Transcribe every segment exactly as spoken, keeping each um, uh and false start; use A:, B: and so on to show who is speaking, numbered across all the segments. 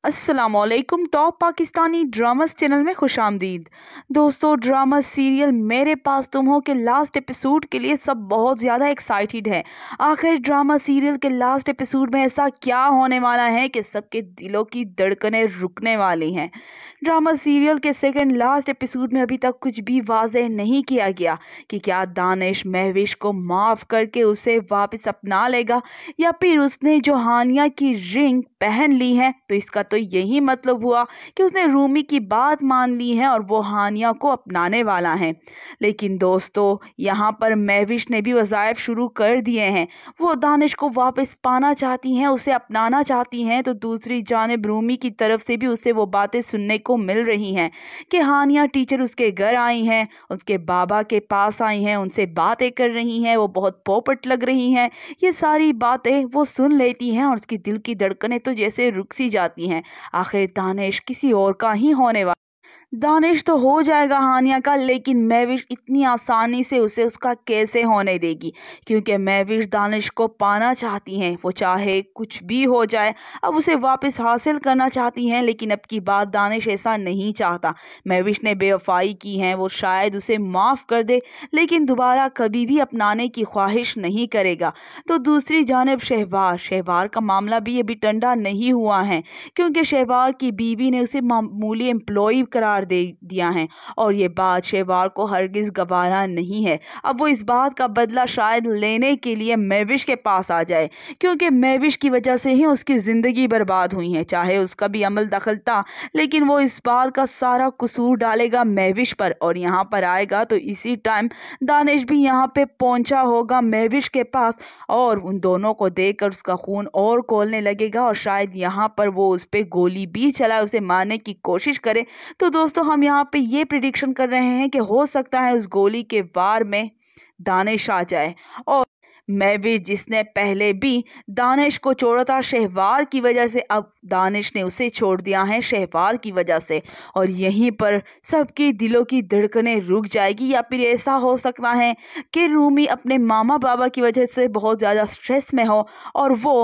A: अस्सलामुअलैकुम। Top Pakistani dramas channel में खुशामदीद। दोस्तों, ड्रामा सीरियल मेरे पास तुम हो के लास्ट एपिसोड के लिए सब बहुत ज़्यादा एक्साइटेड है। आखिर ड्रामा सीरियल के लास्ट एपिसोड में ऐसा क्या होने वाला है कि सबके दिलों की धड़कनें रुकने वाली हैं। ड्रामा सीरियल के सेकंड लास्ट एपिसोड में अभी तक कुछ भी वाज़ेह नहीं किया गया कि क्या दानिश महविश को माफ़ करके उसे वापस अपना लेगा या फिर उसने जो हानिया की रिंग पहन ली है तो इसका तो यही मतलब हुआ कि उसने रूमी की बात मान ली है और वो हानिया को अपनाने वाला है। लेकिन दोस्तों, यहाँ पर महविश ने भी वज़ाइफ शुरू कर दिए हैं। वो दानिश को वापस पाना चाहती हैं, उसे अपनाना चाहती हैं, तो दूसरी जानिब रूमी की तरफ से भी उसे वो बातें सुनने को मिल रही हैं कि हानिया टीचर उसके घर आई हैं, उसके बाबा के पास आई हैं, उनसे बातें कर रही हैं, वो बहुत पोपट लग रही हैं। ये सारी बातें वो सुन लेती हैं और उसकी दिल की धड़कनें तो जैसे रुक सी जाती हैं। आखिर दानिश किसी और का ही होने वाला। दानिश तो हो जाएगा हानिया का, लेकिन महविश इतनी आसानी से उसे उसका कैसे होने देगी? क्योंकि महविश दानिश को पाना चाहती हैं, वो चाहे कुछ भी हो जाए अब उसे वापस हासिल करना चाहती हैं। लेकिन अब की बार दानिश ऐसा नहीं चाहता। महविश ने बेवफाई की है, वो शायद उसे माफ़ कर दे लेकिन दोबारा कभी भी अपनाने की ख्वाहिश नहीं करेगा। तो दूसरी जानिब शहवार शहवार का मामला भी अभी ठंडा नहीं हुआ है, क्योंकि शहवार की बीवी ने उसे मामूली एम्प्लॉय करार दे दिया है और ये बात शहवार को हरगिज गवारा नहीं है। अब वो इस बात का बदला शायद लेने के लिए महविश के पास आ जाए, क्योंकि महविश की वजह से ही उसकी ज़िंदगी बर्बाद हुई है। चाहे उसका भी अमल दखल था, लेकिन वो इस बात का सारा कसूर डालेगा महविश पर और यहाँ पर आएगा तो इसी टाइम दानिश भी यहाँ पे पहुंचा होगा महविश के पास और उन दोनों को देखकर उसका खून और खौलने लगेगा और शायद यहाँ पर वो उस पर गोली भी चलाए, उसे मारने की कोशिश करे। तो दोस्तों, हम यहाँ पे ये प्रिडिक्शन कर रहे हैं कि हो सकता है उस गोली के वार में दानिश आ जाए और महविश जिसने पहले भी दानिश को छोड़ा था शहवार की वजह से, अब दानिश ने उसे छोड़ दिया है शहवार की वजह से और यहीं पर सबकी दिलों की धड़कनें रुक जाएगी। या फिर ऐसा हो सकता है कि रूमी अपने मामा बाबा की वजह से बहुत ज़्यादा स्ट्रेस में हो और वो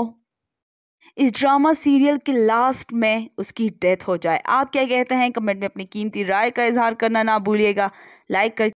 A: इस ड्रामा सीरियल के लास्ट में उसकी डेथ हो जाए। आप क्या कहते हैं? कमेंट में अपनी कीमती राय का इजहार करना ना भूलिएगा। लाइक कर